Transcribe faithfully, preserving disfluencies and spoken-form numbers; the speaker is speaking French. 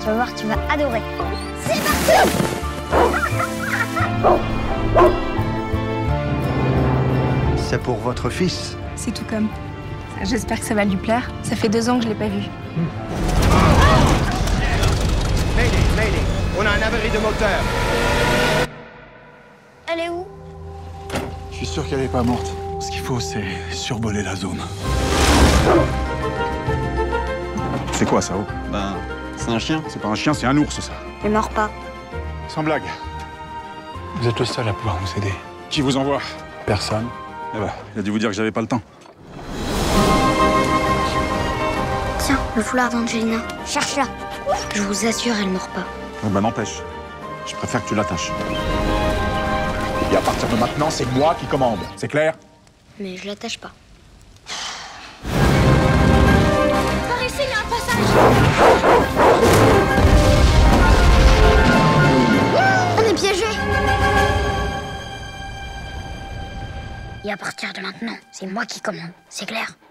vas voir, tu vas adorer. C'est parti! C'est pour votre fils? C'est tout comme. J'espère que ça va lui plaire. Ça fait deux ans que je l'ai pas vu. Mayday, mayday. On a un avarie de moteur. Elle est où? Je suis sûr qu'elle n'est pas morte. Ce qu'il faut, c'est survoler la zone. C'est quoi ça, oh? Ben, c'est un chien. C'est pas un chien, c'est un ours, ça. Elle mord pas. Sans blague. Vous êtes le seul à pouvoir nous aider. Qui vous envoie? Personne. Eh ben, il a dû vous dire que j'avais pas le temps. Tiens, le foulard d'Angelina. Cherche-la. Je vous assure, elle mord pas. Eh ben, n'empêche. Je préfère que tu l'attaches. Et à partir de maintenant, c'est moi qui commande. C'est clair? Mais je l'attache pas. Par ici, il y a un passage. On est piégés. Et à partir de maintenant, c'est moi qui commande. C'est clair?